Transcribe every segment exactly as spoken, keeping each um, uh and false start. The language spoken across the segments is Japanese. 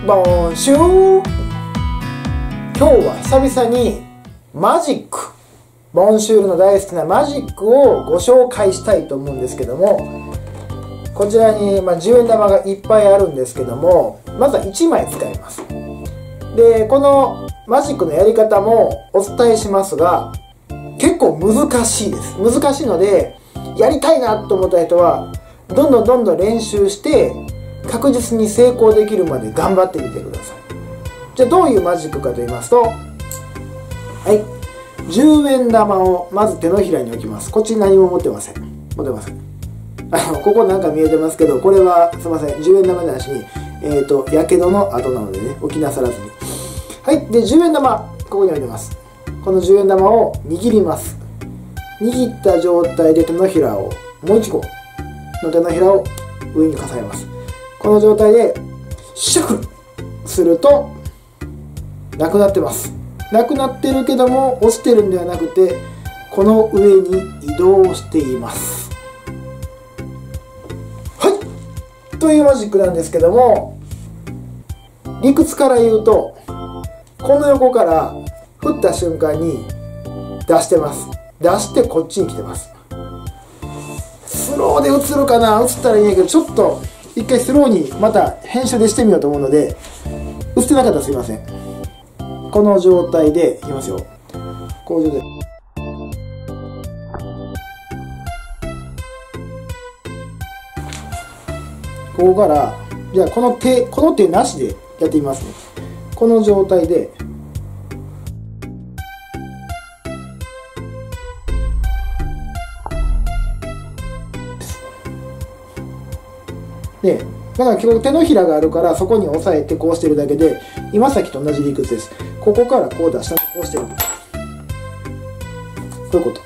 ボンシュー。今日は久々にマジック、ボンシュールの大好きなマジックをご紹介したいと思うんですけども、こちらに、まあ、じゅうえん玉がいっぱいあるんですけども、まずはいちまい使います。で、このマジックのやり方もお伝えしますが、結構難しいです。難しいので、やりたいなと思った人はどんどんどんどん練習して確実に成功できるまで頑張ってみてください。じゃあどういうマジックかと言いますと、はい、じゅうえん玉をまず手のひらに置きます。こっちに何も持ってません。持ってません。あのここなんか見えてますけど、これはすいません、じゅうえん玉なしにえっとやけどの後なのでね、置きなさらずに。はい、でじゅうえん玉ここに置いてます。このじゅうえん玉を握ります。握った状態で手のひらをもういっこの手のひらを上に重ねます。この状態でシャッフルするとなくなってます。なくなってるけども落ちてるんではなくて、この上に移動しています。はいというマジックなんですけども、理屈から言うとこの横から振った瞬間に出してます。出してこっちに来てます。スローで映るかな、映ったらいいんやけど、ちょっと一回スローにまた編集でしてみようと思うので、映ってなかったらすいません。この状態でいきますよ。この状態ここからじゃあこの手この手なしでやってみますね。この状態でで、だから今日手のひらがあるからそこに押さえてこうしてるだけで、今さっきと同じ理屈です。ここからこう出したらこうしてる。こういうこと。こ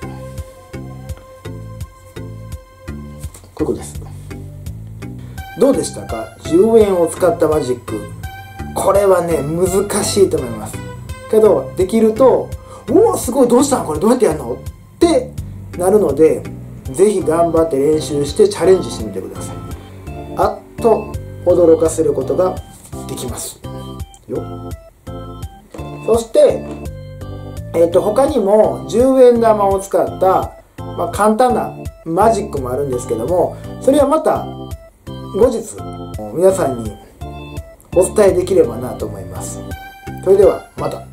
ういうことです。どうでしたか？じゅうえんを使ったマジック。これはね、難しいと思います。けど、できると、おお、すごい、どうしたんこれどうやってやるのってなるので、ぜひ頑張って練習してチャレンジしてみてください。あっと驚かせることができますよ。そして、えー、と他にもじゅうえん玉を使った、まあ、簡単なマジックもあるんですけども、それはまた後日皆さんにお伝えできればなと思います。それではまた。